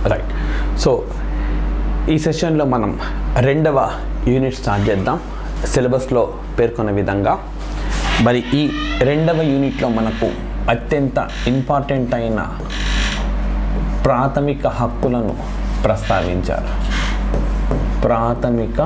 Right. So ఈ సెషన్లో మనం 2వ యూనిట్ స్టార్ట్ చేద్దాం సిలబస్లో పేర్కొన్న విధంగా. మరి ఈ 2వ యూనిట్లో మనకు అత్యంత ఇంపార్టెంట్ అయిన ప్రాథమిక హక్కులను ప్రస్తావించారు. ప్రాథమిక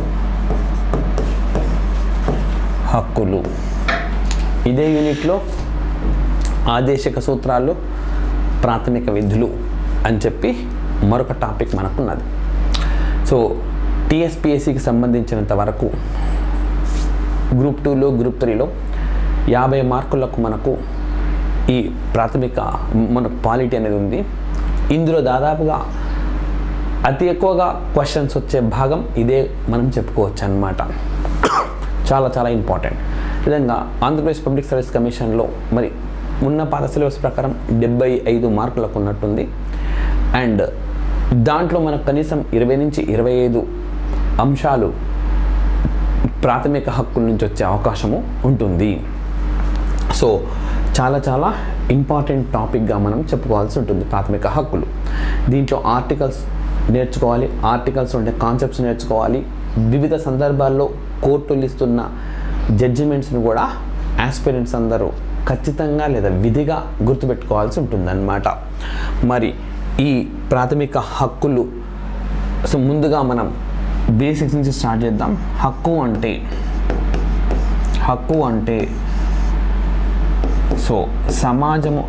హక్కులు. ఇదే యూనిట్లో ఆదేశిక సూత్రాలు, ప్రాథమిక విధులు అని చెప్పి మరొక టాపిక్ మనకున్నది. సో టీఎస్పీఎస్సికి సంబంధించినంత వరకు గ్రూప్ 2లో గ్రూప్ 3లో 50 మార్కులకు మనకు ఈ ప్రాథమిక పాలిటీ అనేది ఉంది. ఇందులో దాదాపుగా అతి ఎక్కువగా క్వశ్చన్స్ వచ్చే భాగం ఇదే మనం చెప్పుకోవచ్చు అన్నమాట. చాలా చాలా ఇంపార్టెంట్. విధంగా ఆంధ్రప్రదేశ్ పబ్లిక్ సర్వీస్ కమిషన్లో మరి ఉన్న పాత సిలబస్ ప్రకారం 75 మార్కులకు ఉన్నట్టుంది. అండ్ దాంట్లో మనకు కనీసం 20 నుంచి 25 అంశాలు ప్రాథమిక హక్కుల నుంచి వచ్చే అవకాశము ఉంటుంది. సో చాలా చాలా ఇంపార్టెంట్ టాపిక్గా మనం చెప్పుకోవాల్సి ఉంటుంది ప్రాథమిక హక్కులు. దీంట్లో ఆర్టికల్స్ నేర్చుకోవాలి, ఆర్టికల్స్ ఉండే కాన్సెప్ట్స్ నేర్చుకోవాలి. వివిధ సందర్భాల్లో కోర్టులు ఇస్తున్న జడ్జిమెంట్స్ని కూడా ఆస్పిరెంట్స్ అందరూ ఖచ్చితంగా లేదా విధిగా గుర్తుపెట్టుకోవాల్సి ఉంటుందన్నమాట. మరి ఈ ప్రాథమిక హక్కులు ముందుగా మనం బేసిక్స్ నుంచి స్టార్ట్ చేద్దాం. హక్కు అంటే సో సమాజం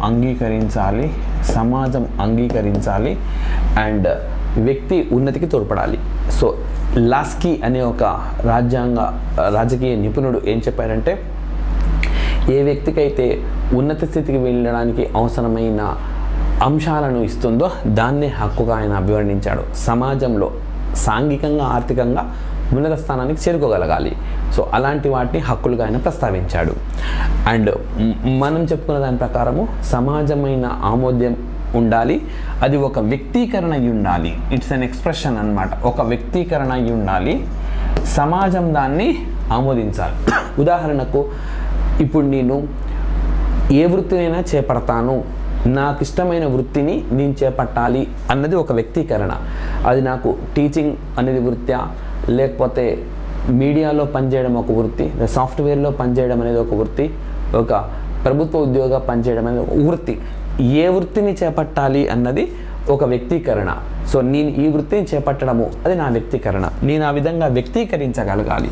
అంగీకరించాలి అండ్ వ్యక్తి ఉన్నతికి తోడ్పడాలి. సో లాస్కీ అనే ఒక రాజకీయ నిపుణుడు ఏం చెప్పారంటే, ఏ వ్యక్తికైతే ఉన్నత స్థితికి వెళ్ళడానికి అవసరమైన అంశాలను ఇస్తుందో దాన్నే హక్కుగా ఆయన అభివర్ణించాడు. సమాజంలో సాంఘికంగా, ఆర్థికంగా ఉన్నత స్థానానికి చేరుకోగలగాలి. సో అలాంటి వాటిని హక్కులుగా ఆయన ప్రస్తావించాడు. అండ్ మనం చెప్పుకున్న దాని ప్రకారము సమాజమైన ఆమోద్యం ఉండాలి. అది ఒక వ్యక్తీకరణ అయి ఉండాలి. ఇట్స్ అన్ ఎక్స్ప్రెషన్ అన్నమాట. ఒక వ్యక్తీకరణ అయి ఉండాలి, సమాజం దాన్ని ఆమోదించాలి. ఉదాహరణకు ఇప్పుడు నేను ఏ వృత్తినైనా చేపడతాను, నాకు ఇష్టమైన వృత్తిని నేను చేపట్టాలి అన్నది ఒక వ్యక్తీకరణ. అది నాకు టీచింగ్ అనేది వృత్తి, లేకపోతే మీడియాలో పనిచేయడం ఒక వృత్తి, సాఫ్ట్వేర్లో పనిచేయడం అనేది ఒక వృత్తి, ఒక ప్రభుత్వ ఉద్యోగం పనిచేయడం అనేది ఒక వృత్తి. ఏ వృత్తిని చేపట్టాలి అన్నది ఒక వ్యక్తీకరణ. సో నేను ఈ వృత్తిని చేపట్టడము అది నా వ్యక్తీకరణ. నేను ఆ విధంగా వ్యక్తీకరించగలగాలి.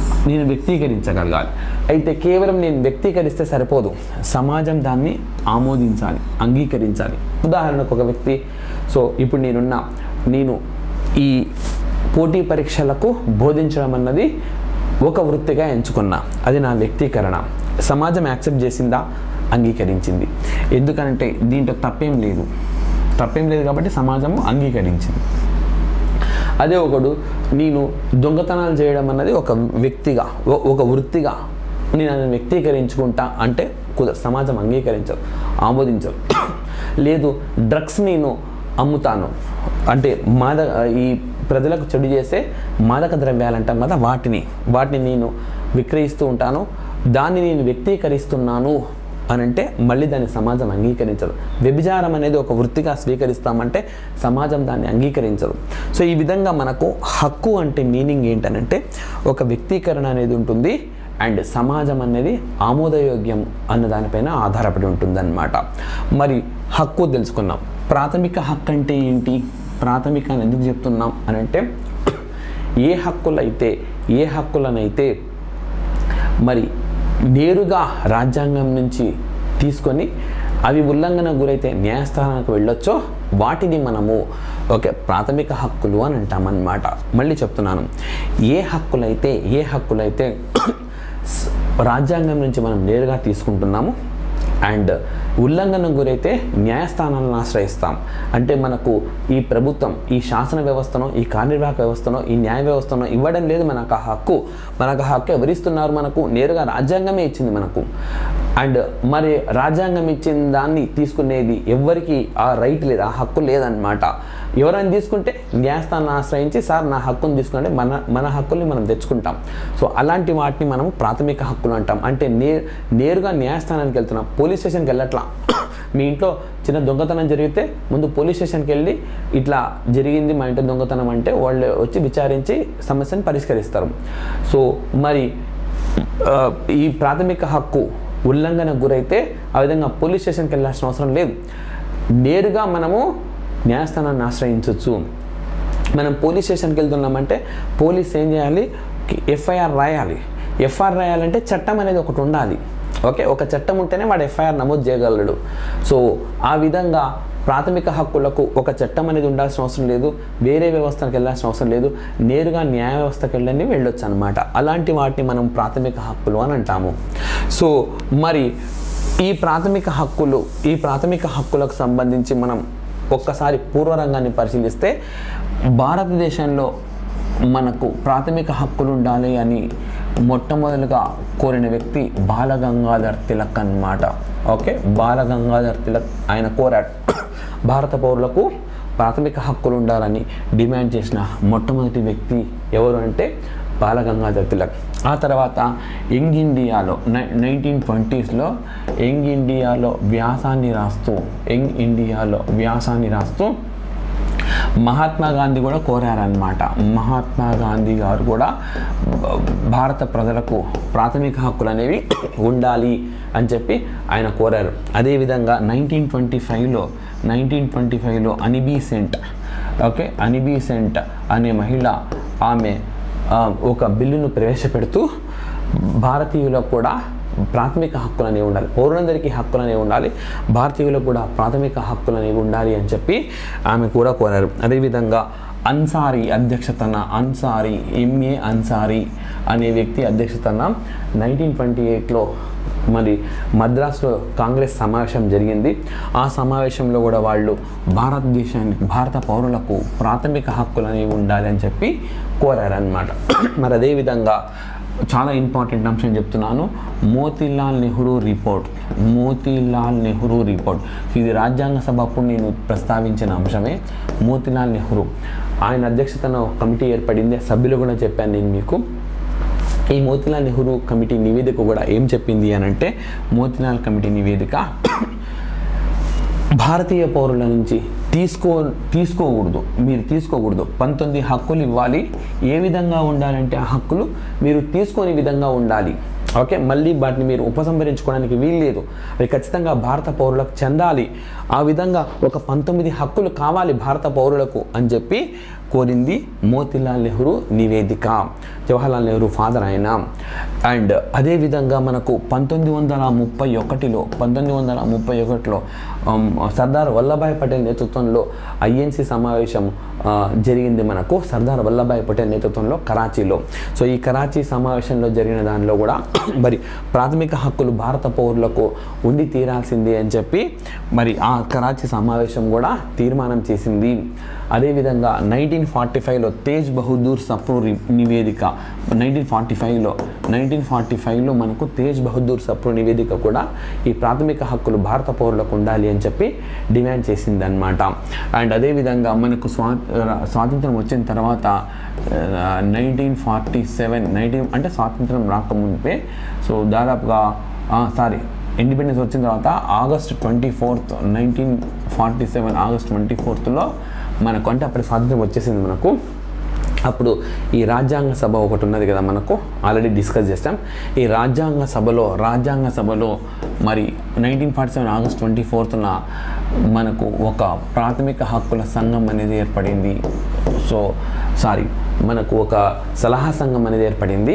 అయితే కేవలం నేను వ్యక్తీకరిస్తే సరిపోదు, సమాజం దాన్ని ఆమోదించాలి, అంగీకరించాలి. ఉదాహరణకు ఒక వ్యక్తి, సో ఇప్పుడు నేను ఈ పోటీ పరీక్షలకు బోధించడం అన్నది ఒక వృత్తిగా ఎంచుకున్నా, అది నా వ్యక్తీకరణ. సమాజం యాక్సెప్ట్ చేసిందా? అంగీకరించింది. ఎందుకంటే దీంట్లో తప్పేం లేదు కాబట్టి సమాజము అంగీకరించింది. అదే ఒకడు నేను దొంగతనాలు చేయడం అన్నది ఒక వృత్తిగా నేను వ్యక్తీకరించుకుంటా అంటే సమాజం ఆమోదించదు. లేదు డ్రగ్స్ నేను అమ్ముతాను అంటే ఈ ప్రజలకు చెడు చేసే మాదక ద్రవ్యాలు అంటాం కదా, వాటిని నేను విక్రయిస్తూ ఉంటాను, దాన్ని నేను వ్యక్తీకరిస్తున్నాను అని అంటే మళ్ళీ దాన్ని సమాజం అంగీకరించదు. వ్యభిచారం అనేది ఒక వృత్తిగా స్వీకరిస్తామంటే సమాజం దాన్ని అంగీకరించదు. సో ఈ విధంగా మనకు హక్కు అంటే మీనింగ్ ఏంటనంటే ఒక వ్యక్తీకరణ అనేది ఉంటుంది అండ్ సమాజం అనేది ఆమోదయోగ్యం అన్న దానిపైన ఆధారపడి ఉంటుందన్నమాట. మరి హక్కు తెలుసుకున్నాం. ప్రాథమిక హక్కు అంటే ఏంటి? ప్రాథమిక అని ఎందుకు చెప్తున్నాం అని అంటే, ఏ హక్కులనైతే మరి నేరుగా రాజ్యాంగం నుంచి తీసుకొని అవి ఉల్లంఘన గురైతే న్యాయస్థానానికి వెళ్ళొచ్చో వాటిని మనము ప్రాథమిక హక్కులు అని అంటామన్నమాట. మళ్ళీ చెప్తున్నాను, ఏ హక్కులైతే రాజ్యాంగం నుంచి మనం నేరుగా తీసుకుంటున్నాము అండ్ ఉల్లంఘన గురైతే న్యాయస్థానాలను ఆశ్రయిస్తాం. అంటే మనకు ఈ ప్రభుత్వం, ఈ శాసన వ్యవస్థనో, ఈ కార్యనిర్వాహక వ్యవస్థనో, ఈ న్యాయ వ్యవస్థనో ఇవ్వడం లేదు మనకు ఆ హక్కు. ఎవరిస్తున్నారు? మనకు నేరుగా రాజ్యాంగమే ఇచ్చింది. మనకు అండ్ మరి రాజ్యాంగం ఇచ్చిన దాన్ని తీసుకునేది ఎవరికి ఆ రైట్ లేదు, ఆ హక్కు లేదన్నమాట. ఎవరైనా తీసుకుంటే న్యాయస్థానాన్ని ఆశ్రయించి సార్ నా హక్కును తీసుకుంటే మన హక్కుల్ని మనం తెచ్చుకుంటాం. సో అలాంటి వాటిని మనం ప్రాథమిక హక్కులు అంటాం. అంటే నేరుగా న్యాయస్థానానికి వెళ్తున్నాం, పోలీస్ స్టేషన్కి వెళ్ళట్లా. మీ ఇంట్లో చిన్న దొంగతనం జరిగితే ముందు పోలీస్ స్టేషన్కి వెళ్ళి ఇట్లా జరిగింది మా ఇంట్లో దొంగతనం అంటే వాళ్ళు వచ్చి విచారించి సమస్యను పరిష్కరిస్తారు. సో మరి ఈ ప్రాథమిక హక్కు ఉల్లంఘన గురైతే ఆ విధంగా పోలీస్ స్టేషన్కి వెళ్ళాల్సిన అవసరం లేదు, నేరుగా మనము న్యాయస్థానాన్ని ఆశ్రయించవచ్చు. మనం పోలీస్ స్టేషన్కి వెళ్తున్నామంటే పోలీస్ ఏం చేయాలి, ఎఫ్ఐఆర్ రాయాలి. ఎఫ్ఐఆర్ రాయాలంటే చట్టం అనేది ఒకటి ఉండాలి. ఓకే, ఒక చట్టం ఉంటేనే వాడు ఎఫ్ఐఆర్ నమోదు చేయగలడు. సో ఆ విధంగా ప్రాథమిక హక్కులకు ఒక చట్టం అనేది ఉండాల్సిన అవసరం లేదు, వేరే వ్యవస్థకి వెళ్ళాల్సిన అవసరం లేదు, నేరుగా న్యాయ వ్యవస్థకి వెళ్ళొచ్చు అనమాట. అలాంటి వాటిని మనం ప్రాథమిక హక్కులు అని అంటాము. సో మరి ఈ ప్రాథమిక హక్కులకు సంబంధించి మనం ఒక్కసారి పూర్వరంగాన్ని పరిశీలిస్తే భారతదేశంలో మనకు ప్రాథమిక హక్కులు ఉండాలి అని మొట్టమొదలుగా కోరిన వ్యక్తి బాలగంగాధర్ తిలక్ అన్నమాట. ఓకే, బాలగంగాధర్ తిలక్ ఆయన కోరాడు భారత పౌరులకు ప్రాథమిక హక్కులు ఉండాలని డిమాండ్ చేసిన మొట్టమొదటి వ్యక్తి ఎవరు అంటే బాలగంగాధర్ తిలక్. ఆ తర్వాత యంగ్ ఇండియాలో 1920s యంగ్ ఇండియాలో వ్యాసాన్ని రాస్తూ మహాత్మా గాంధీ కూడా కోరారనమాట. మహాత్మా గాంధీ గారు కూడా భారత ప్రజలకు ప్రాథమిక హక్కులు అనేవి ఉండాలి అని చెప్పి ఆయన కోరారు. అదేవిధంగా 1925లో అనీ బీసెంట్ అనే మహిళ ఆమె ఒక బిల్లును ప్రవేశపెడుతూ భారతీయులకు కూడా ప్రాథమిక హక్కులు అనేవి ఉండాలి, పౌరులందరికీ హక్కులు అనేవి ఉండాలి, భారతీయులకు కూడా ప్రాథమిక హక్కులు అనేవి ఉండాలి అని చెప్పి ఆమె కూడా కోరారు. అదేవిధంగా అన్సారీ అధ్యక్షతన ఎంఏ అన్సారీ అనే వ్యక్తి అధ్యక్షతన 1928లో మరి మద్రాసులో కాంగ్రెస్ సమావేశం జరిగింది. ఆ సమావేశంలో కూడా వాళ్ళు భారత పౌరులకు ప్రాథమిక హక్కులు అనేవి ఉండాలి అని చెప్పి కోరారన్నమాట. మరి అదేవిధంగా చాలా ఇంపార్టెంట్ అంశం చెప్తున్నాను, మోతీలాల్ నెహ్రూ రిపోర్ట్. ఇది రాజ్యాంగ సభ అప్పుడు నేను ప్రస్తావించిన అంశమే. మోతీలాల్ నెహ్రూ ఆయన అధ్యక్షతన కమిటీ ఏర్పడింది, సభ్యులు కూడా చెప్పాను నేను మీకు. ఈ మోతీలాల్ నెహ్రూ కమిటీ నివేదిక కూడా ఏం చెప్పింది అని అంటే, మోతీలాల్ కమిటీ నివేదిక భారతీయ పౌరుల నుంచి తీసుకోకూడదు, 19 హక్కులు ఇవ్వాలి. ఏ విధంగా ఉండాలంటే ఆ హక్కులు మీరు తీసుకొని విధంగా ఉండాలి. ఓకే, మళ్ళీ వాటిని మీరు ఉపసంహరించుకోవడానికి వీల్లేదు, అవి ఖచ్చితంగా భారత పౌరులకు చెందాలి. ఆ విధంగా ఒక 19 హక్కులు కావాలి భారత పౌరులకు అని చెప్పి కోరింది మోతీలాల్ నెహ్రూ నివేదిక. జవహర్లాల్ నెహ్రూ ఫాదర్ ఆయన. అండ్ అదేవిధంగా మనకు 1931లో సర్దార్ వల్లభాయ్ పటేల్ నేతృత్వంలో ఐఎన్సి సమావేశం జరిగింది మనకు, సర్దార్ వల్లభాయ్ పటేల్ నేతృత్వంలో కరాచీలో. సో ఈ కరాచీ సమావేశంలో జరిగిన దానిలో కూడా మరి ప్రాథమిక హక్కులు భారత పౌరులకు ఉండి తీరాల్సిందే అని చెప్పి మరి ఆ కరాచీ సమావేశం కూడా తీర్మానం చేసింది. అదేవిధంగా 1945లో తేజ్ బహదూర్ సప్రూ నివేదిక, 1945లో మనకు తేజ్ బహదూర్ సప్రూ నివేదిక కూడా ఈ ప్రాథమిక హక్కులు భారత పౌరులకు ఉండాలి అని చెప్పి డిమాండ్ చేసింది అనమాట. అండ్ అదేవిధంగా మనకు స్వాతంత్రం వచ్చిన తర్వాత 1947 అంటే స్వాతంత్రం రాకముందే, సో దాదాపుగా ఇండిపెండెన్స్ వచ్చిన తర్వాత ఆగస్ట్ 24, 1947 ఆగస్ట్ 24లో మనకు, అంటే అప్పటి స్వాతంత్రం వచ్చేసింది మనకు. అప్పుడు ఈ రాజ్యాంగ సభ ఒకటి ఉన్నది కదా, మనకు ఆల్రెడీ డిస్కస్ చేస్తాం. ఈ రాజ్యాంగ సభలో మరి 1947 ఆగస్ట్ 24న మనకు ఒక ప్రాథమిక హక్కుల సంఘం అనేది ఏర్పడింది. మనకు ఒక సలహా సంఘం అనేది ఏర్పడింది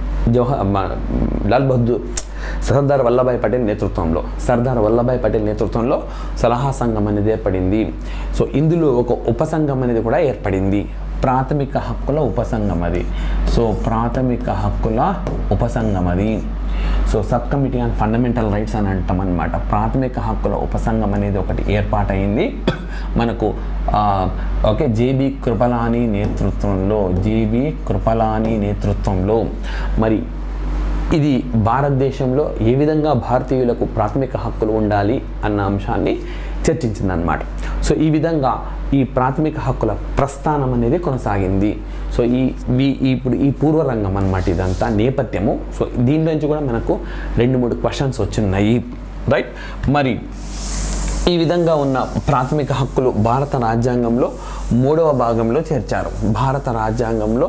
సర్దార్ వల్లభాయ్ పటేల్ నేతృత్వంలో సలహా సంఘం అనేది ఏర్పడింది. సో ఇందులో ఒక ఉపసంఘం అనేది కూడా ఏర్పడింది, ప్రాథమిక హక్కుల ఉపసంఘం అది. So sub committee on fundamental rights అని అంటాం అనమాట. ప్రాథమిక హక్కుల ఉపసంఘం అనేది ఒకటి ఏర్పాటైంది మనకు. ఓకే, జేబీ కృపలాని నేతృత్వంలో మరి ఇది భారతదేశంలో ఏ విధంగా భారతీయులకు ప్రాథమిక హక్కులు ఉండాలి అన్న అంశాన్ని చర్చించిందనమాట. సో ఈ విధంగా ఈ ప్రాథమిక హక్కుల ప్రస్థానం అనేది కొనసాగింది. సో ఇప్పుడు ఈ పూర్వరంగం అన్నమాట, ఇదంతా నేపథ్యము. సో దీని నుంచి కూడా మనకు 2-3 క్వశ్చన్స్ వచ్చినాయి, రైట్. మరి ఈ విధంగా ఉన్న ప్రాథమిక హక్కులు భారత రాజ్యాంగంలో 3వ భాగంలో చేర్చారు. భారత రాజ్యాంగంలో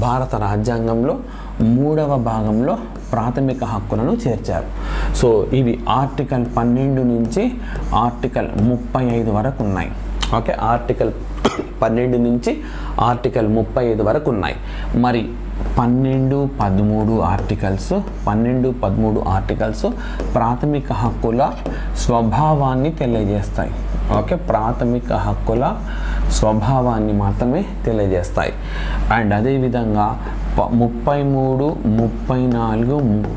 3వ భాగంలో ప్రాథమిక హక్కులను చేర్చారు. సో ఇవి ఆర్టికల్ 12 నుంచి ఆర్టికల్ 35 వరకు ఉన్నాయి. ఓకే, ఆర్టికల్ 12 నుంచి ఆర్టికల్ 35 వరకు ఉన్నాయి. మరి 12-13 ఆర్టికల్స్ ప్రాథమిక హక్కుల స్వభావాన్ని తెలియజేస్తాయి. ఓకే, ప్రాథమిక హక్కుల స్వభావాన్ని మాత్రమే తెలియజేస్తాయి. అండ్ అదేవిధంగా 33, 34,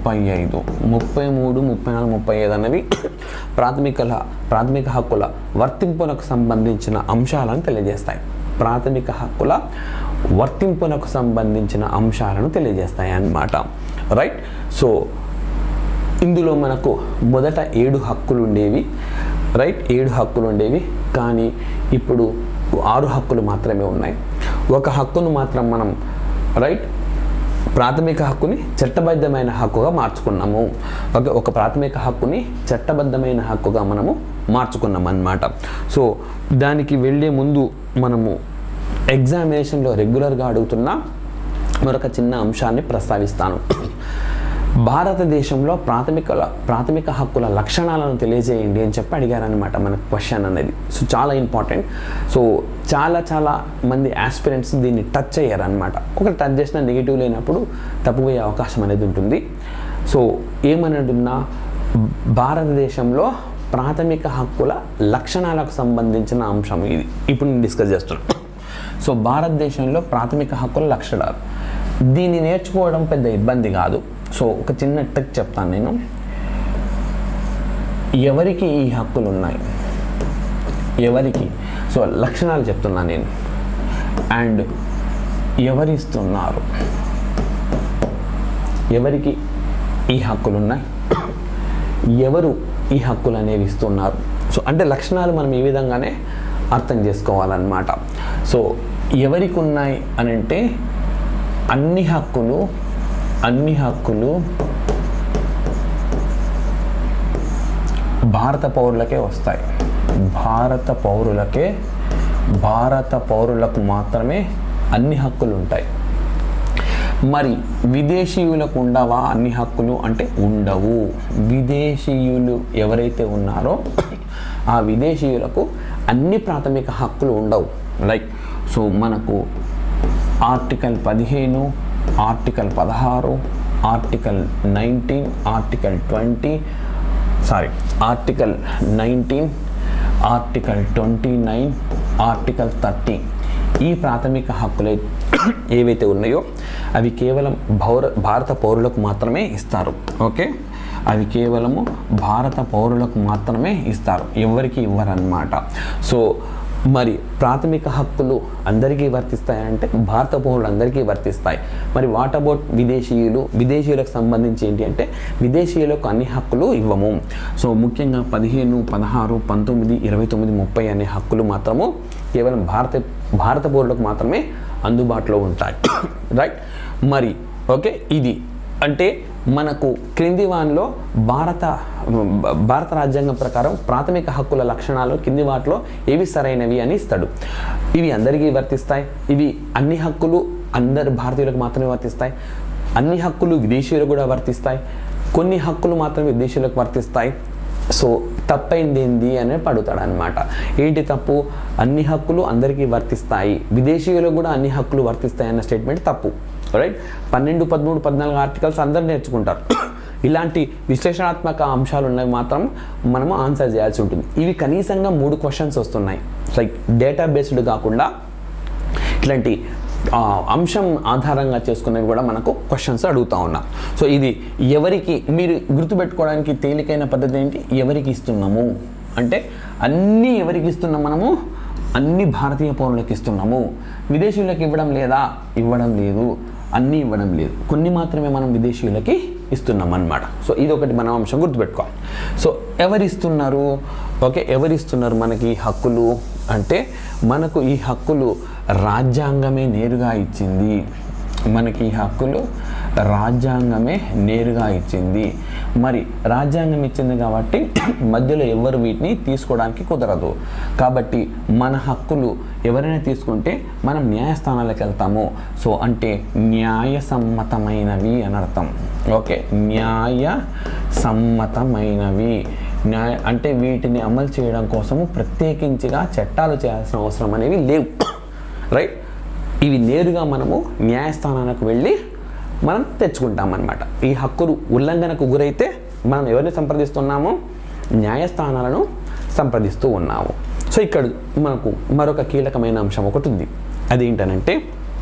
35 అనేవి ప్రాథమిక హక్కుల వర్తింపునకు సంబంధించిన అంశాలను తెలియజేస్తాయి. ప్రాథమిక హక్కుల వర్తింపునకు సంబంధించిన అంశాలను తెలియజేస్తాయి అన్నమాట, రైట్. సో ఇందులో మనకు మొదట 7 హక్కులు ఉండేవి, రైట్. 7 హక్కులు ఉండేవి, కానీ ఇప్పుడు 6 హక్కులు మాత్రమే ఉన్నాయి. ఒక హక్కును మాత్రం మనం, రైట్, ప్రాథమిక హక్కుని చట్టబద్ధమైన హక్కుగా మార్చుకున్నాము. ఓకే, ఒక ప్రాథమిక హక్కుని చట్టబద్ధమైన హక్కుగా మనము మార్చుకున్నాం అన్నమాట. సో దానికి వెళ్ళే ముందు మనము ఎగ్జామినేషన్లో రెగ్యులర్గా అడుగుతున్న మరొక చిన్న అంశాన్ని ప్రస్తావిస్తాను. భారతదేశంలో ప్రాథమిక హక్కుల లక్షణాలను తెలియజేయండి అని చెప్పి అడిగారనమాట మన క్వశ్చన్ అనేది. సో చాలా ఇంపార్టెంట్. సో చాలా మంది ఆస్పిరెంట్స్ దీన్ని టచ్ అయ్యారనమాట. ఒకటి టచ్ చేసిన నెగిటివ్ లేనప్పుడు తప్పుపోయే అవకాశం అనేది ఉంటుంది. సో ఏమన్నట్టున్నా భారతదేశంలో ప్రాథమిక హక్కుల లక్షణాలకు సంబంధించిన అంశం ఇది ఇప్పుడు నేను డిస్కస్ చేస్తున్నాను. సో భారతదేశంలో ప్రాథమిక హక్కుల లక్షణాలు, దీన్ని నేర్చుకోవడం పెద్ద ఇబ్బంది కాదు. సో ఒక చిన్న ట్రిక్ చెప్తాను నేను. ఎవరికి ఈ హక్కులు ఉన్నాయి, ఎవరికి, సో లక్షణాలు చెప్తున్నాను నేను. అండ్ ఎవరిస్తున్నారు, ఎవరికి ఈ హక్కులు ఉన్నాయి, ఎవరు ఈ హక్కులు అనేవి ఇస్తున్నారు. సో అంటే లక్షణాలు మనం ఈ విధంగానే అర్థం చేసుకోవాలన్నమాట. సో ఎవరికి ఉన్నాయి అని అంటే అన్ని హక్కులు భారత పౌరులకే వస్తాయి. భారత పౌరులకు మాత్రమే అన్ని హక్కులు ఉంటాయి. మరి విదేశీయులకు ఉండవా అన్ని హక్కులు అంటే ఉండవు. విదేశీయులు ఎవరైతే ఉన్నారో ఆ విదేశీయులకు అన్ని ప్రాథమిక హక్కులు ఉండవు. లైక్ సో మనకు article 15, article 16, article 19, article 19, article 29, article 30 ఈ ప్రాథమిక హక్కులు ఏవైతే ఉన్నాయో అవి కేవలం భారత పౌరులకు మాత్రమే ఇస్తారు. ఓకే, అవి కేవలము భారత పౌరులకు మాత్రమే ఇస్తారు, ఎవరికి ఇవ్వరన్నమాట. సో మరి ప్రాథమిక హక్కులు అందరికీ వర్తిస్తాయంటే భారత పౌరులు అందరికీ వర్తిస్తాయి. మరి వాట్ అబౌట్ విదేశీయులకు సంబంధించి ఏంటి అంటే విదేశీయులకు అన్ని హక్కులు ఇవ్వము. సో ముఖ్యంగా 15, 16, 19, 29, 30 అనే హక్కులు మాత్రము కేవలం భారత పౌరులకు మాత్రమే అందుబాటులో ఉంటాయి, రైట్. మరి ఓకే, ఇది అంటే మనకు క్రింది వాటిలో భారత రాజ్యాంగం ప్రకారం ప్రాథమిక హక్కుల లక్షణాలు కింది వాటిలో ఏవి సరైనవి అని ఇస్తాడు. ఇవి అందరికీ వర్తిస్తాయి. ఇవి అన్ని హక్కులు అందరు భారతీయులకు మాత్రమే వర్తిస్తాయి. అన్ని హక్కులు విదేశీయులకు కూడా వర్తిస్తాయి. కొన్ని హక్కులు మాత్రమే విదేశీయులకు వర్తిస్తాయి. సో తప్పైంది ఏంది అని అడుగుతాడు అనమాట. ఏంటి తప్పు? అన్ని హక్కులు అందరికీ వర్తిస్తాయి, విదేశీయులకు కూడా అన్ని హక్కులు వర్తిస్తాయి అన్న స్టేట్మెంట్ తప్పు, రైట్. 12, 13, 14 ఆర్టికల్స్ అందరు నేర్చుకుంటారు. ఇలాంటి విశ్లేషణాత్మక అంశాలు ఉన్నవి మాత్రం మనము ఆన్సర్ చేయాల్సి ఉంటుంది. ఇవి కనీసంగా 3 క్వశ్చన్స్ వస్తున్నాయి. లైక్ డేటా బేస్డ్ కాకుండా ఇట్లాంటి అంశం ఆధారంగా చేసుకునేవి కూడా మనకు క్వశ్చన్స్ అడుగుతూ ఉన్నాం. సో ఇది ఎవరికి, మీరు గుర్తుపెట్టుకోవడానికి తేలికైన పద్ధతి ఏంటి? ఎవరికి ఇస్తున్నాము అంటే అన్నీ ఎవరికి ఇస్తున్నాం మనము? అన్ని భారతీయ పౌరులకు ఇస్తున్నాము. విదేశీయులకు ఇవ్వడం లేదా? ఇవ్వడం లేదు. అన్నీ ఇవ్వడం లేదు, కొన్ని మాత్రమే మనం విదేశీయులకి ఇస్తున్నాం అన్నమాట. సో ఇది ఒకటి మనం అంశం గుర్తుపెట్టుకోవాలి. సో ఎవరిస్తున్నారు? ఓకే, ఎవరిస్తున్నారు మనకి ఈ హక్కులు అంటే, మనకు ఈ హక్కులు రాజ్యాంగమే నేరుగా ఇచ్చింది. మనకి ఈ హక్కులు రాజ్యాంగమే నేరుగా ఇచ్చింది. మరి రాజ్యాంగం ఇచ్చింది కాబట్టి మధ్యలో ఎవరు వీటిని తీసుకోవడానికి కుదరదు. కాబట్టి మన హక్కులు ఎవరైనా తీసుకుంటే మనం న్యాయస్థానాలకు వెళ్తాము. సో అంటే న్యాయసమ్మతమైనవి అని అర్థం. ఓకే, న్యాయసమ్మతమైనవి అంటే వీటిని అమలు చేయడం కోసము ప్రత్యేకించిగా చట్టాలు చేయాల్సిన అవసరం అనేవి లేవు. రైట్, ఇవి నేరుగా మనము న్యాయస్థానానికి వెళ్ళి మనం తెచ్చుకుంటామన్నమాట. ఈ హక్కులు ఉల్లంఘనకు గురైతే మనం ఎవరిని సంప్రదిస్తున్నాము? న్యాయస్థానాలను సంప్రదిస్తూ ఉన్నాము. సో ఇక్కడ మనకు మరొక కీలకమైన అంశం ఒకటి ఉంది. అదేంటనంటే,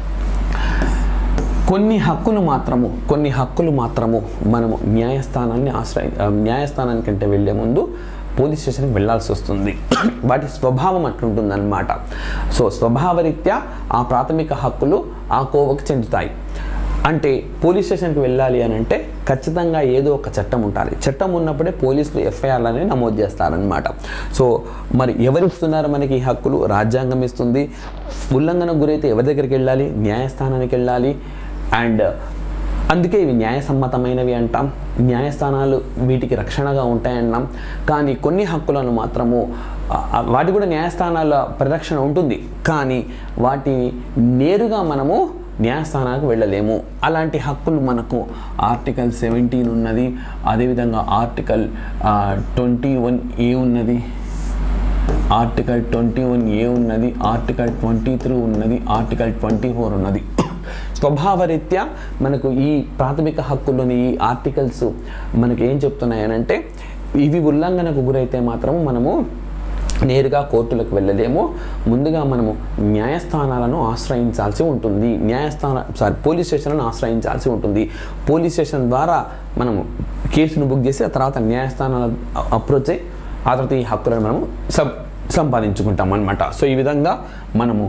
కొన్ని హక్కులు మాత్రము మనము న్యాయస్థానానికంటే వెళ్ళే ముందు పోలీస్ స్టేషన్కి వెళ్ళాల్సి వస్తుంది. వాటి స్వభావం అట్లుంటుందన్నమాట. సో స్వభావరీత్యా ఆ ప్రాథమిక హక్కులు ఆ కోవకు చెందుతాయి. అంటే పోలీస్ స్టేషన్కి వెళ్ళాలి అని అంటే ఖచ్చితంగా ఏదో ఒక చట్టం ఉండాలి. చట్టం ఉన్నప్పుడే పోలీసులు ఎఫ్ఐఆర్లు అనేవి నమోదు చేస్తారనమాట. సో మరి ఎవరిస్తున్నారు మనకి ఈ హక్కులు? రాజ్యాంగం ఇస్తుంది. ఉల్లంఘనకు గురైతే ఎవరి దగ్గరికి వెళ్ళాలి? న్యాయస్థానానికి వెళ్ళాలి. అండ్ అందుకే ఇవి న్యాయసమ్మతమైనవి అంటాం. న్యాయస్థానాలు వీటికి రక్షణగా ఉంటాయన్నాం. కానీ కొన్ని హక్కులను మాత్రము వాటి కూడా న్యాయస్థానాల పరిరక్షణ ఉంటుంది, కానీ వాటిని నేరుగా మనము న్యాయస్థానానికి వెళ్ళలేము. అలాంటి హక్కులు మనకు ఆర్టికల్ 17 ఉన్నది. అదేవిధంగా ఆర్టికల్ 21A ఉన్నది, ఆర్టికల్ 21A ఉన్నది, ఆర్టికల్ 23 ఉన్నది, ఆర్టికల్ 24 ఉన్నది. స్వభావరీత్యా మనకు ఈ ప్రాథమిక హక్కుల్లోని ఈ ఆర్టికల్స్ మనకి ఏం చెప్తున్నాయనంటే, ఇవి ఉల్లంఘనకు గురైతే మాత్రము మనము నేరుగా కోర్టులకు వెళ్ళలేము. ముందుగా మనము న్యాయస్థానాలను ఆశ్రయించాల్సి ఉంటుంది. పోలీస్ స్టేషన్లను ఆశ్రయించాల్సి ఉంటుంది. పోలీస్ స్టేషన్ ద్వారా మనము కేసును బుక్ చేసి ఆ తర్వాత న్యాయస్థానాలను అప్రోచ్ అయ్యి ఆ తర్వాత ఈ హక్కులను మనము సంపాదించుకుంటాం అన్నమాట. సో ఈ విధంగా మనము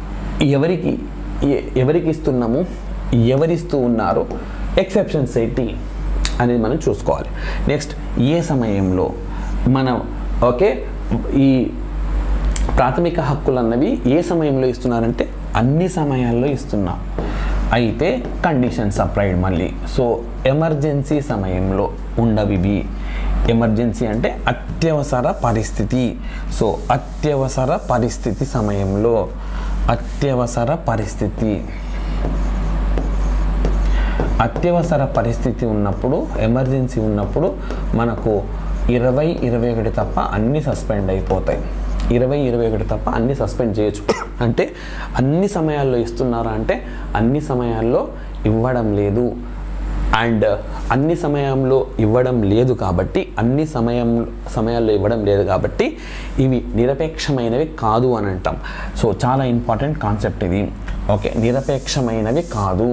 ఎవరికి ఇస్తున్నాము, ఎవరిస్తూ ఉన్నారు, ఎక్సెప్షన్స్ ఏంటి అనేది మనం చూసుకోవాలి. నెక్స్ట్, ఏ సమయంలో మనం ఈ ప్రాథమిక హక్కులు అన్నవి ఏ సమయంలో ఇస్తున్నారంటే అన్ని సమయాల్లో ఇస్తున్నాం. అయితే కండిషన్స్ అప్లైడ్ మళ్ళీ. సో ఎమర్జెన్సీ సమయంలో ఉండవివి. ఎమర్జెన్సీ అంటే అత్యవసర పరిస్థితి. సో అత్యవసర పరిస్థితి సమయంలో, అత్యవసర పరిస్థితి ఉన్నప్పుడు, ఎమర్జెన్సీ ఉన్నప్పుడు మనకు 20-21 తప్ప అన్నీ సస్పెండ్ అయిపోతాయి. 20-21 తప్ప అన్నీ సస్పెండ్ చేయొచ్చు. అంటే అన్ని సమయాల్లో ఇస్తున్నారా అంటే అన్ని సమయాల్లో ఇవ్వడం లేదు. అండ్ అన్ని సమయంలో ఇవ్వడం లేదు కాబట్టి, సమయాల్లో ఇవ్వడం లేదు కాబట్టి ఇవి నిరపేక్షమైనవి కాదు అని అంటాం. సో చాలా ఇంపార్టెంట్ కాన్సెప్ట్ ఇది. ఓకే, నిరపేక్షమైనవి కాదు,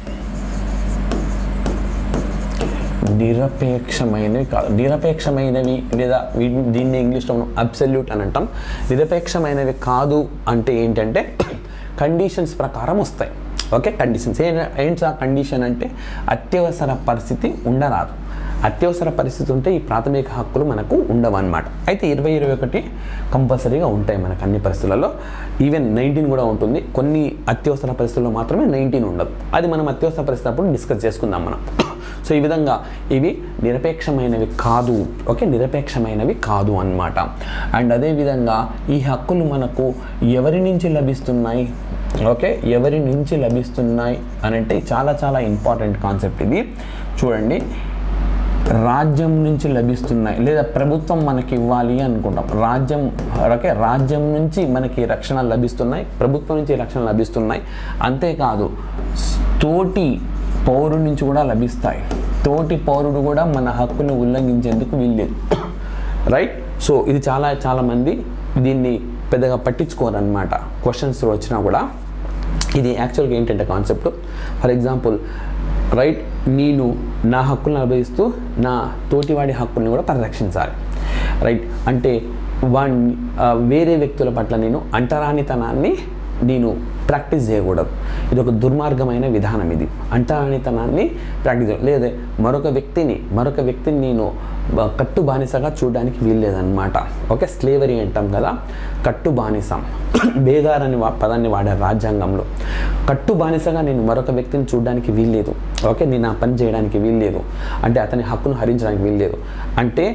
నిరపేక్షమైనవి లేదా దీన్ని ఇంగ్లీష్లో మనం అబ్సల్యూట్ అని అంటాం. నిరపేక్షమైనవి కాదు అంటే ఏంటంటే కండిషన్స్ ప్రకారం వస్తాయి. ఓకే, కండిషన్స్ ఏంటి ఆ కండిషన్ అంటే అత్యవసర పరిస్థితి ఉండరాదు. అత్యవసర పరిస్థితి ఉంటే ఈ ప్రాథమిక హక్కులు మనకు ఉండవు అన్నమాట. అయితే 20-21 కంపల్సరీగా ఉంటాయి మనకు అన్ని పరిస్థితులలో. ఈవెన్ 19 కూడా ఉంటుంది. కొన్ని అత్యవసర పరిస్థితుల్లో మాత్రమే 19 ఉండదు. అది మనం అత్యవసర పరిస్థితి అప్పుడు డిస్కస్ చేసుకుందాం మనం. సో ఈ విధంగా ఇవి నిరపేక్షమైనవి కాదు. ఓకే, నిరపేక్షమైనవి కాదు అన్నమాట. అండ్ అదేవిధంగా ఈ హక్కులు మనకు ఎవరి నుంచి లభిస్తున్నాయి? ఓకే, ఎవరి నుంచి లభిస్తున్నాయి అని అంటే చాలా చాలా ఇంపార్టెంట్ కాన్సెప్ట్ ఇది. చూడండి, రాజ్యం నుంచి లభిస్తున్నాయి లేదా ప్రభుత్వం మనకి ఇవ్వాలి అనుకుంటాం. రాజ్యం నుంచి మనకి రక్షణ లభిస్తున్నాయి, ప్రభుత్వం నుంచి రక్షణ లభిస్తున్నాయి. అంతేకాదు తోటి పౌరుడి నుంచి కూడా లభిస్తాయి. తోటి పౌరుడు కూడా మన హక్కును ఉల్లంఘించేందుకు వీల్లేదు. రైట్. సో ఇది చాలా మంది దీన్ని పెద్దగా పట్టించుకోరన్నమాట. క్వశ్చన్స్ వచ్చినా కూడా ఇది యాక్చువల్గా ఏంటంటే కాన్సెప్ట్, ఫర్ ఎగ్జాంపుల్ రైట్, నేను నా హక్కులను అనుభవిస్తూ నా తోటివాడి హక్కుల్ని కూడా పరిరక్షించాలి. రైట్, అంటే వేరే వ్యక్తుల పట్ల నేను అంటరానితనాన్ని నేను ప్రాక్టీస్ చేయకూడదు. ఇది ఒక దుర్మార్గమైన విధానం. ఇది అంటరానితనాన్ని ప్రాక్టీస్ లేదా మరొక వ్యక్తిని నేను కట్టు బానిసగా చూడడానికి వీల్లేదన్నమాట. ఓకే, స్లేవరీ అంటాం కదా, కట్టు బానిసం. బేగార్ అని పదాన్ని వాడారు రాజ్యాంగంలో. కట్టు బానిసగా నేను మరొక వ్యక్తిని చూడడానికి వీల్లేదు. ఓకే, నేను ఆ పని చేయడానికి వీల్లేదు అంటే అతని హక్కును హరించడానికి వీల్లేదు అంటే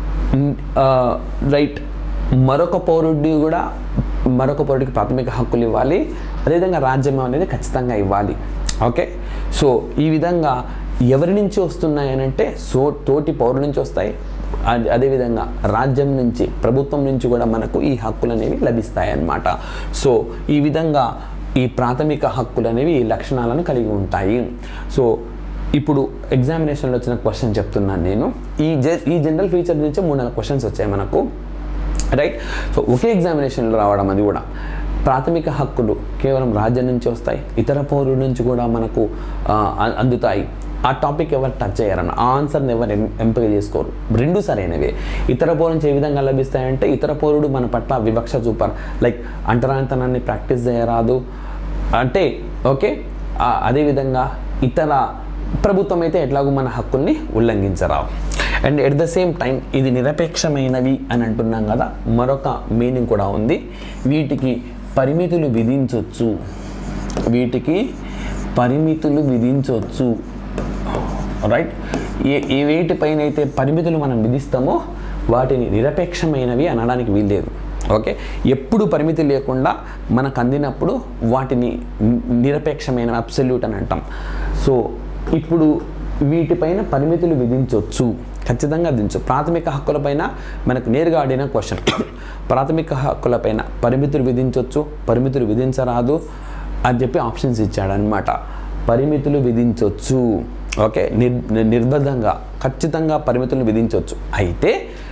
రైట్. మరొక పౌరుడికి ప్రాథమిక హక్కులు ఇవ్వాలి, అదేవిధంగా రాజ్యాంగం అనేది ఖచ్చితంగా ఇవ్వాలి. ఓకే, సో ఈ విధంగా ఎవరి నుంచి వస్తున్నాయి అని అంటే తోటి పౌరుల నుంచి వస్తాయి, అదేవిధంగా రాజ్యం నుంచి, ప్రభుత్వం నుంచి కూడా మనకు ఈ హక్కులు అనేవి లభిస్తాయి అన్నమాట. సో ఈ విధంగా ఈ ప్రాథమిక హక్కులు అనేవి ఈ లక్షణాలను కలిగి ఉంటాయి. సో ఇప్పుడు ఎగ్జామినేషన్లో వచ్చిన క్వశ్చన్ చెప్తున్నాను నేను. ఈ జనరల్ ఫీచర్ నుంచి 3-4 క్వశ్చన్స్ వచ్చాయి మనకు, రైట్. సో ఒకే ఎగ్జామినేషన్లో రావడం, అది కూడా ప్రాథమిక హక్కులు కేవలం రాజ్యం నుంచి వస్తాయి, ఇతర పౌరుల నుంచి కూడా మనకు అందుతాయి. ఆ టాపిక్ ఎవరు టచ్ చేయరన్న, ఆ ఆన్సర్ని ఎవరు ఎంపిక చేసుకోరు, రెండు సరైనవే. ఇతర పౌరుల నుంచి ఏ విధంగా లభిస్తాయంటే ఇతర పౌరుడు మన పట్ల వివక్ష చూపరు, లైక్ అంటరానితనాన్ని ప్రాక్టీస్ చేయరాదు అంటే ఓకే. అదేవిధంగా ఇతర ప్రభుత్వం అయితే ఎట్లాగో మన హక్కుల్ని ఉల్లంఘించరావు. And at the same time ఇది నిరపేక్షమైనవి అని అంటున్నాం కదా, మరొక మీనింగ్ కూడా ఉంది. వీటికి పరిమితులు విధించవచ్చు, రైట్. వేటిపైన అయితే పరిమితులు మనం విధిస్తామో వాటిని నిరపేక్షమైనవి అనడానికి వీల్లేదు. ఓకే, ఎప్పుడు పరిమితి లేకుండా మనకు అందినప్పుడు వాటిని నిరపేక్షమైన అబ్సల్యూట్ అని అంటాం. సో ఇప్పుడు వీటిపైన పరిమితులు విధించవచ్చు, ఖచ్చితంగా విధించు. ప్రాథమిక హక్కులపైన మనకు నేరుగా అడిగిన క్వశ్చన్, ప్రాథమిక హక్కులపైన పరిమితులు విధించవచ్చు, పరిమితులు విధించరాదు అని చెప్పి ఆప్షన్స్ ఇచ్చాడనమాట. పరిమితులు విధించవచ్చు, ఓకే, నిర్బంధంగా ఖచ్చితంగా పరిమితులను విధించవచ్చు. అయితే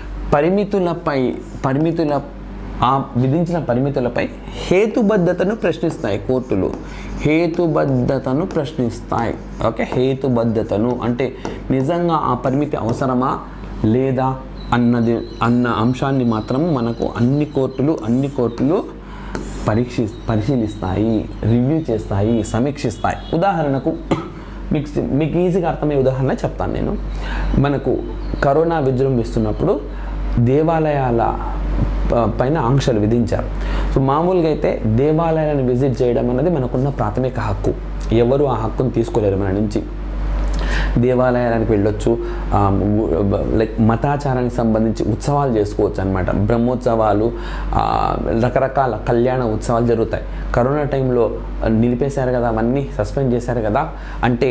విధించిన పరిమితులపై హేతుబద్ధతను ప్రశ్నిస్తాయి కోర్టులు, హేతుబద్ధతను ప్రశ్నిస్తాయి. ఓకే, హేతుబద్ధతను అంటే నిజంగా ఆ పరిమితి అవసరమా లేదా అన్న అంశాన్ని మాత్రం మనకు అన్ని కోర్టులు పరిశీలిస్తాయి, రివ్యూ చేస్తాయి, సమీక్షిస్తాయి. ఉదాహరణకు మీకు ఈజీగా అర్థమయ్యే ఉదాహరణ చెప్తాను నేను. మనకు కరోనా విజృంభిస్తున్నప్పుడు దేవాలయాల పైన ఆంక్షలు విధించారు. సో మామూలుగా అయితే దేవాలయాలను విజిట్ చేయడం అనేది మనకున్న ప్రాథమిక హక్కు, ఎవరు ఆ హక్కును తీసుకోలేరు మన నుంచి. దేవాలయాలకు వెళ్ళొచ్చు, లైక్ మతాచారానికి సంబంధించి ఉత్సవాలు చేసుకోవచ్చు అనమాట. బ్రహ్మోత్సవాలు, రకరకాల కళ్యాణ ఉత్సవాలు జరుగుతాయి. కరోనా టైంలో నిలిపేశారు కదా, అవన్నీ సస్పెండ్ చేశారు కదా. అంటే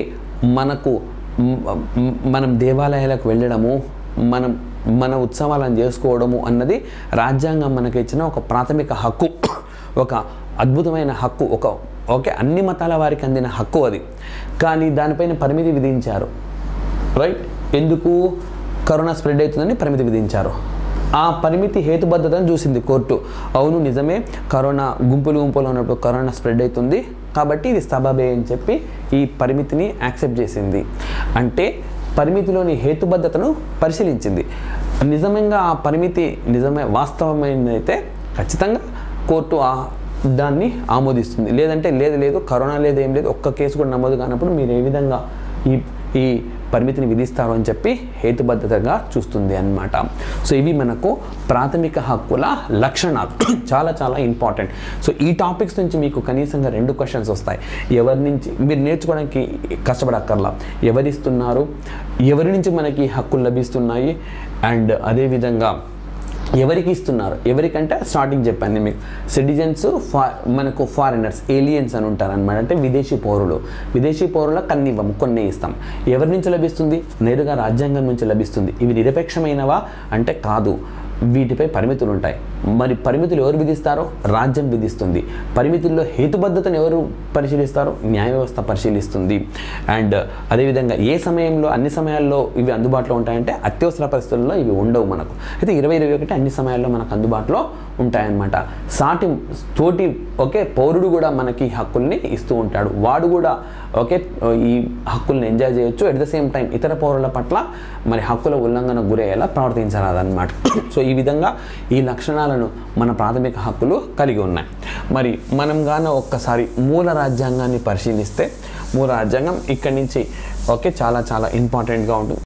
మనం దేవాలయాలకు వెళ్ళడము, మన ఉత్సవాలను చేసుకోవడము అన్నది రాజ్యాంగం మనకి ఇచ్చిన ఒక ప్రాథమిక హక్కు, ఒక అద్భుతమైన హక్కు, ఓకే, అన్ని మతాల వారికి అందిన హక్కు అది. కానీ దానిపైన పరిమితి విధించారు, రైట్. ఎందుకు? కరోనా స్ప్రెడ్ అవుతుందని పరిమితి విధించారు. ఆ పరిమితి హేతుబద్ధతను చూసింది కోర్టు. అవును, నిజమే, కరోనా గుంపులు ఉన్నప్పుడు కరోనా స్ప్రెడ్ అవుతుంది కాబట్టి ఇది సబబే అని చెప్పి ఈ పరిమితిని యాక్సెప్ట్ చేసింది. అంటే పరిమితిలోని హేతుబద్ధతను పరిశీలించింది. నిజంగా ఆ పరిమితి వాస్తవమైనదైతే ఖచ్చితంగా కోర్టు దాన్ని ఆమోదిస్తుంది. లేదంటే లేదు కరోనా లేదు, ఏం లేదు, ఒక్క కేసు కూడా నమోదు కానప్పుడు మీరు ఏ విధంగా ఈ పరిమితిని విధిస్తారు అని చెప్పి హేతుబద్ధతగా చూస్తుంది అన్నమాట. సో ఇవి మనకు ప్రాథమిక హక్కుల లక్షణాలు, చాలా చాలా ఇంపార్టెంట్. సో ఈ టాపిక్స్ నుంచి మీకు కనీసంగా 2 క్వశ్చన్స్ వస్తాయి. ఎవరి నుంచి మీరు నేర్చుకోవడానికి కష్టపడక్కర్లా, ఎవరిస్తున్నారు, ఎవరి నుంచి మనకి హక్కులు లభిస్తున్నాయి, అండ్ అదేవిధంగా ఎవరికి ఇస్తున్నారు, ఎవరికంటే స్టార్టింగ్ చెప్పాను మీకు, సిటిజన్స్, మనకు ఫారినర్స్, ఏలియన్స్ అని ఉంటారు అనమాట. అంటే విదేశీ పౌరులకు అన్ని ఇవ్వము, కొన్ని ఇస్తాం. ఎవరి నుంచి లభిస్తుంది? నేరుగా రాజ్యాంగం నుంచి లభిస్తుంది. ఇవి నిరపేక్షమైనవా అంటే కాదు, వీటిపై పరిమితులు ఉంటాయి. మరి పరిమితులు ఎవరు విధిస్తారో? రాజ్యం విధిస్తుంది. పరిమితుల్లో హేతుబద్ధతను ఎవరు పరిశీలిస్తారో? న్యాయ వ్యవస్థ పరిశీలిస్తుంది. అండ్ అదేవిధంగా ఏ సమయంలో, అన్ని సమయాల్లో ఇవి అందుబాటులో ఉంటాయంటే అత్యవసర పరిస్థితుల్లో ఇవి ఉండవు మనకు. అయితే 2021 అన్ని సమయాల్లో మనకు అందుబాటులో ఉంటాయన్నమాట. తోటి ఓకే పౌరుడు కూడా మనకి హక్కుల్ని ఇస్తూ ఉంటాడు. వాడు కూడా ఓకే ఈ హక్కుల్ని ఎంజాయ్ చేయొచ్చు. ఎట్ ద సేమ్ టైం ఇతర పౌరుల పట్ల మరి హక్కుల ఉల్లంఘన గురయ్యేలా ప్రవర్తించరాదన్నమాట. సో ఈ విధంగా ఈ లక్షణాలను మన ప్రాథమిక హక్కులు కలిగి ఉన్నాయి. మరి మనం గాన ఒక్కసారి మూల రాజ్యాంగాన్ని పరిశీలిస్తే మూల రాజ్యాంగం ఇక్కడి నుంచి ఓకే చాలా చాలా ఇంపార్టెంట్గా ఉంటుంది.